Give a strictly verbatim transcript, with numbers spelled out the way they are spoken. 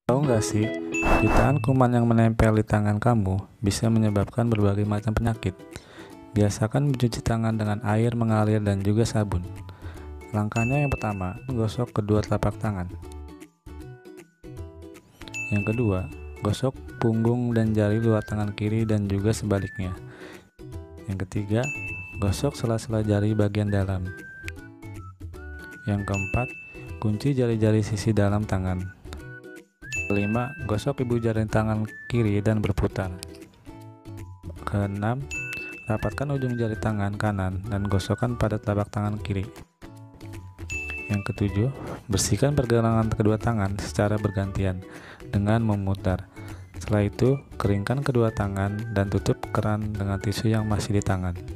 Tahu nggak sih, jutaan kuman yang menempel di tangan kamu bisa menyebabkan berbagai macam penyakit. Biasakan mencuci tangan dengan air mengalir dan juga sabun. Langkahnya yang pertama, gosok kedua telapak tangan. Yang kedua, gosok punggung dan jari luar tangan kiri dan juga sebaliknya. Yang ketiga, gosok sela-sela jari bagian dalam. Yang keempat, kunci jari-jari sisi dalam tangan. Kelima, gosok ibu jari tangan kiri dan berputar. Keenam, rapatkan ujung jari tangan kanan dan gosokkan pada telapak tangan kiri. Yang ketujuh, bersihkan pergelangan kedua tangan secara bergantian dengan memutar. Setelah itu, keringkan kedua tangan dan tutup keran dengan tisu yang masih di tangan.